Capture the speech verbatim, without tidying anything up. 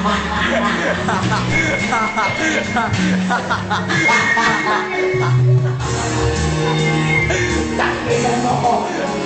จัดไปเลยโม